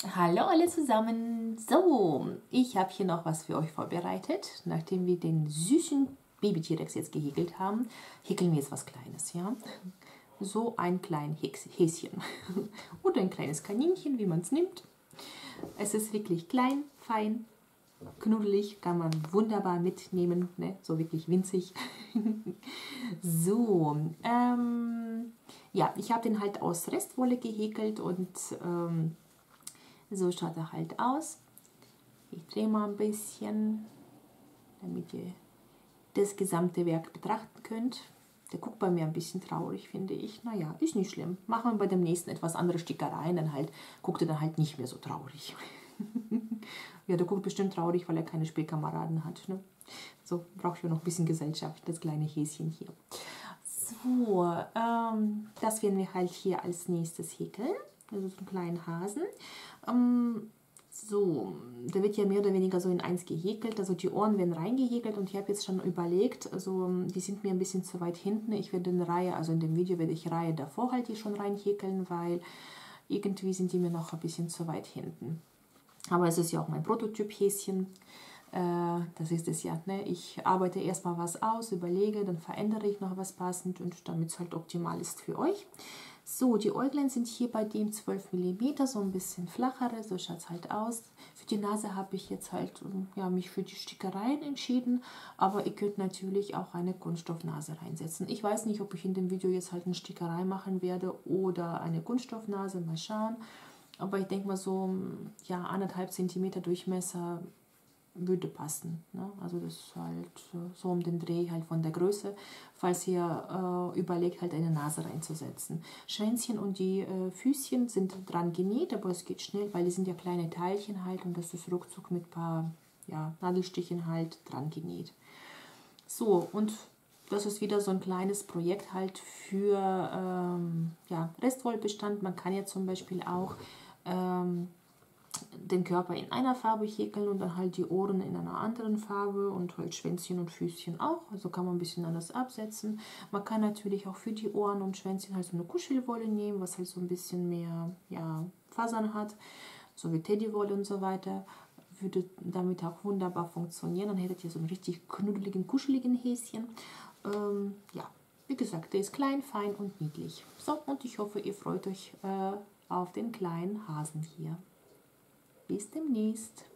Hallo alle zusammen. So, ich habe hier noch was für euch vorbereitet. Nachdem wir den süßen Baby-T-Rex jetzt gehäkelt haben, häkeln wir jetzt was Kleines, ja? So ein kleines Häschen oder ein kleines Kaninchen, wie man es nimmt. Es ist wirklich klein, fein, knuddelig, kann man wunderbar mitnehmen, ne? So wirklich winzig. So, ja, ich habe den halt aus Restwolle gehäkelt und so schaut er halt aus. Ich drehe mal ein bisschen, damit ihr das gesamte Werk betrachten könnt. Der guckt bei mir ein bisschen traurig, finde ich. Naja, ist nicht schlimm. Machen wir bei dem nächsten etwas andere Stickereien, dann halt guckt er dann halt nicht mehr so traurig. Ja, der guckt bestimmt traurig, weil er keine Spielkameraden hat. Ne? So, braucht ja noch ein bisschen Gesellschaft, das kleine Häschen hier. So, das werden wir halt hier als nächstes häkeln. Also so einen kleinen Hasen. So, der wird ja mehr oder weniger so in eins gehäkelt, also die Ohren werden reingehäkelt und ich habe jetzt schon überlegt, also die sind mir ein bisschen zu weit hinten. Ich werde in Reihe, also in dem Video werde ich Reihe davor halt die schon reinhäkeln, weil irgendwie sind die mir noch ein bisschen zu weit hinten. Aber es ist ja auch mein Prototyp-Häschen. Das ist es ja, ne? Ich arbeite erstmal was aus, überlege, dann verändere ich noch was passend und damit es halt optimal ist für euch. So, die Äuglein sind hier bei dem 12 mm, so ein bisschen flachere, so schaut es halt aus. Für die Nase habe ich jetzt halt ja, mich für die Stickereien entschieden, aber ihr könnt natürlich auch eine Kunststoffnase reinsetzen. Ich weiß nicht, ob ich in dem Video jetzt halt eine Stickerei machen werde oder eine Kunststoffnase, mal schauen. Aber ich denke mal so, ja, 1,5 cm Durchmesser würde passen. Ne? Also das ist halt so um den Dreh halt von der Größe, falls ihr überlegt, halt eine Nase reinzusetzen. Schwänzchen und die Füßchen sind dran genäht, aber es geht schnell, weil die sind ja kleine Teilchen halt und das ist ruckzuck mit ein paar ja, Nadelstichen halt dran genäht. So, und das ist wieder so ein kleines Projekt halt für ja, Restwollbestand. Man kann ja zum Beispiel auch den Körper in einer Farbe häkeln und dann halt die Ohren in einer anderen Farbe und halt Schwänzchen und Füßchen auch. Also kann man ein bisschen anders absetzen. Man kann natürlich auch für die Ohren und Schwänzchen halt so eine Kuschelwolle nehmen, was halt so ein bisschen mehr ja, Fasern hat, so wie Teddywolle und so weiter. Würde damit auch wunderbar funktionieren. Dann hättet ihr so einen richtig knuddeligen, kuscheligen Häschen. Ja, wie gesagt, der ist klein, fein und niedlich. So, und ich hoffe, ihr freut euch auf den kleinen Hasen hier. Bis demnächst.